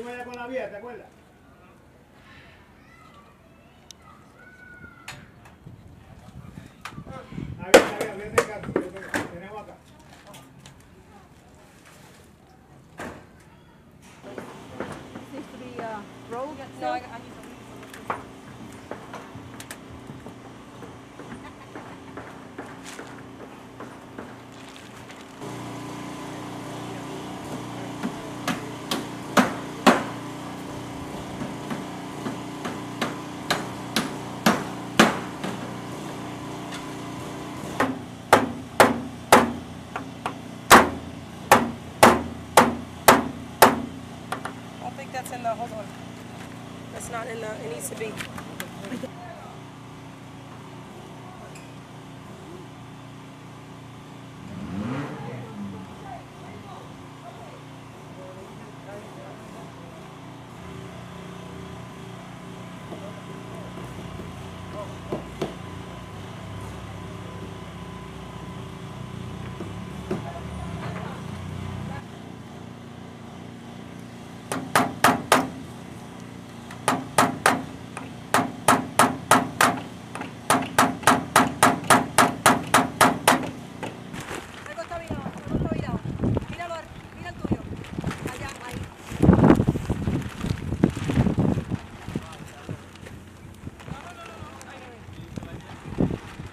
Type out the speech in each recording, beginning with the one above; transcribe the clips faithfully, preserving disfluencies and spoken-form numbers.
fuimos allá con la vieja, ¿te acuerdas? Está bien, está bien, vete acá, tenemos acá. Seems to be uh, rogue. No, I, I need some. I think that's in the, hold on. That's not in the, it needs to be. Algo está virado, algo está virado. Míralo, mira el tuyo. Allá, ahí. No, no, no, no, no. Ahí, ahí.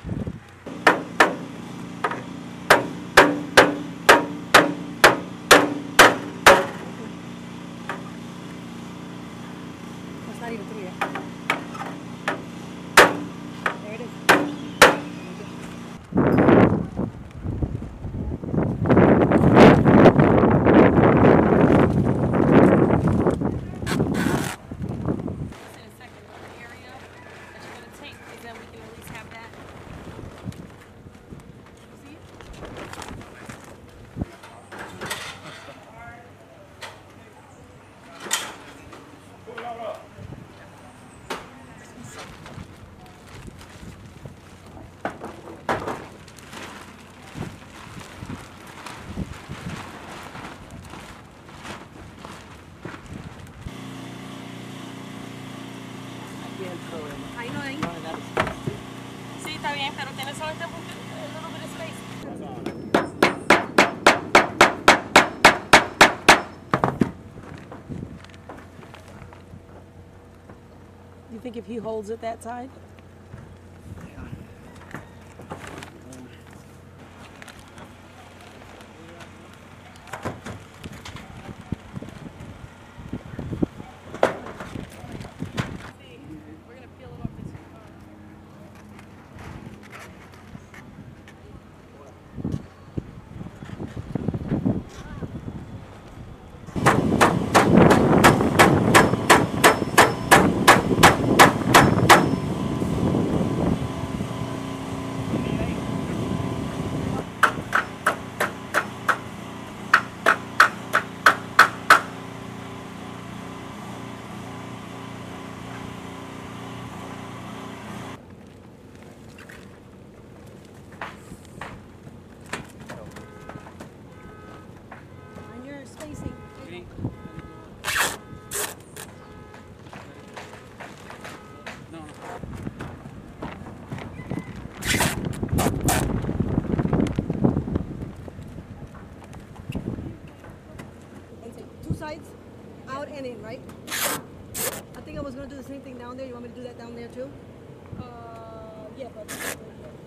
That's not even through yet. There it is. In a second, but the area that you're gonna take, because then we can at least have that. You see it? Ahí no hay. Sí, está bien, pero tienes solamente un poquito, a little bit of space. You think if he holds it that side? We're gonna peel it off this car. And you're spacing. And take two sides, out and in, right? I think I was gonna do the same thing down there. You want me to do that down there too? Uh, yeah, but.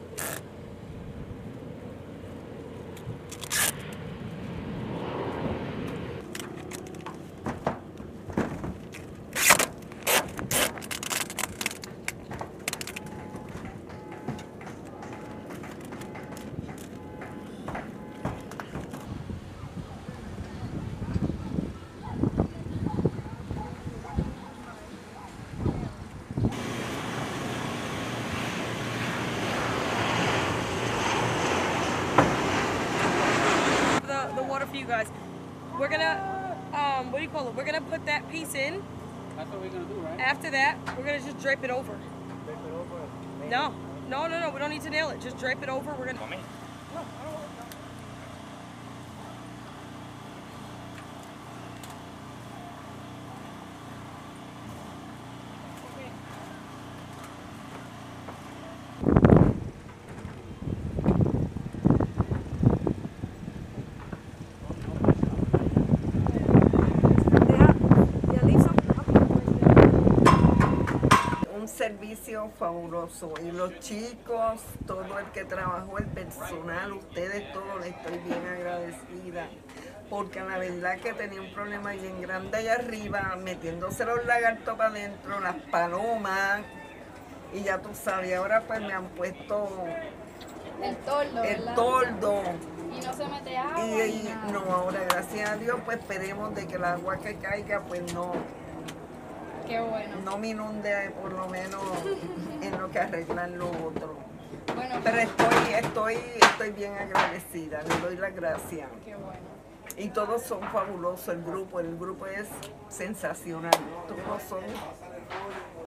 The, the water for you guys. We're gonna, um, what do you call it? We're gonna put that piece in. That's what we're gonna do, right? After that, we're gonna just drape it over. Take it over. No, no, no, no. We don't need to nail it. Just drape it over. We're gonna. For me? No, I don't want no. Dios, fabuloso. Y los chicos, todo el que trabajó, el personal, ustedes todos, les estoy bien agradecida. Porque la verdad que tenía un problema bien grande allá arriba, metiéndose los lagartos para adentro, las palomas. Y ya tú sabes, ahora pues me han puesto El toldo, el ¿verdad? toldo. Y no se mete agua. Y, ni y nada. no, ahora gracias a Dios, pues esperemos de que el agua que caiga, pues no, Qué bueno. no me inunde por lo menos en lo que arreglan lo otro. Bueno, Pero estoy, estoy, estoy bien agradecida, le doy las gracias. qué bueno. Y todos son fabulosos, el grupo, el grupo es sensacional, todos son